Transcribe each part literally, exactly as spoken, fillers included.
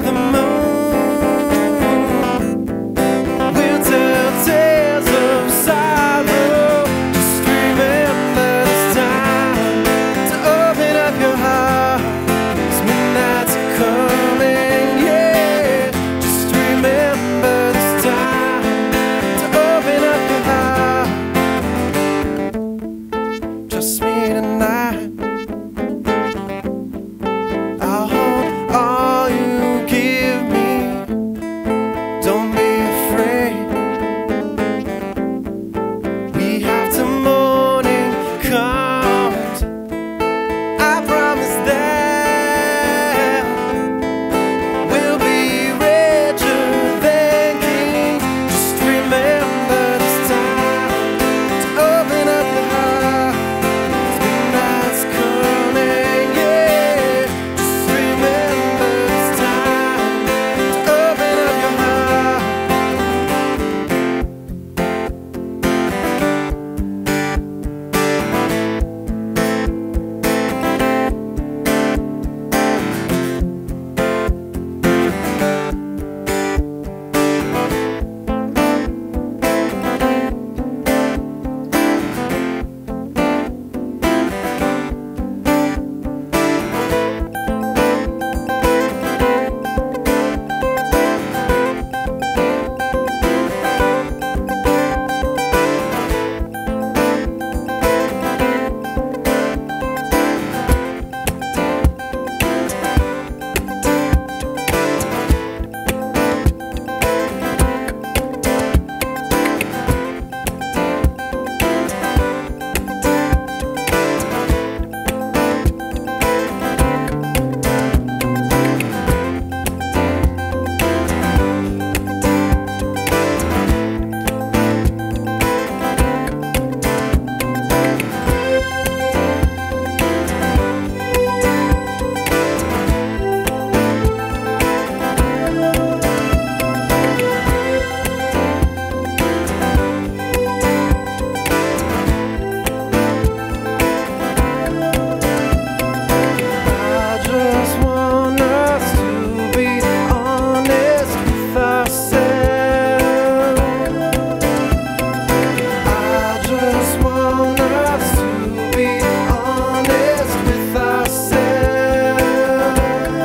the moon. We'll tell tales of sorrow. Just remember this time to open up your heart, 'cause midnight's coming, yeah. Just remember this time to open up your heart. Just me tonight. I'll hold all you give me. Don't be afraid. We have till morning comes. I promise that we'll be richer than king. Just remember this time to open up your heart, 'cause midnight's coming, yeah. Just remember this time to open up your heart. I just want us to be honest with ourselves. I just want us to be honest with ourselves.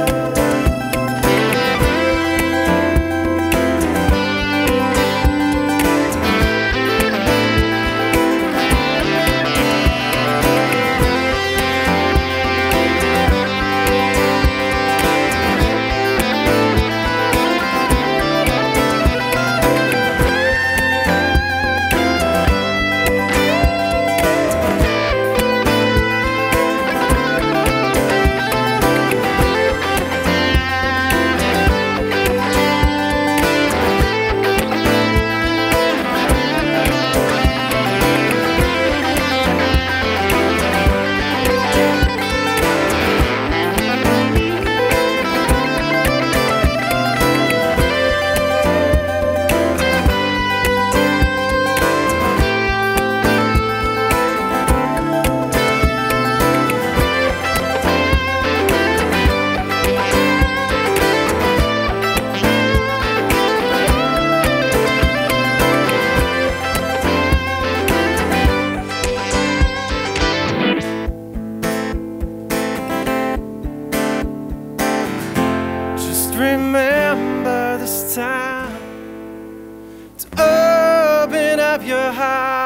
Just remember this time to open up your heart.